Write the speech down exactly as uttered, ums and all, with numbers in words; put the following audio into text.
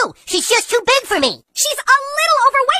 too. She's just too big for me. She's a little overweight.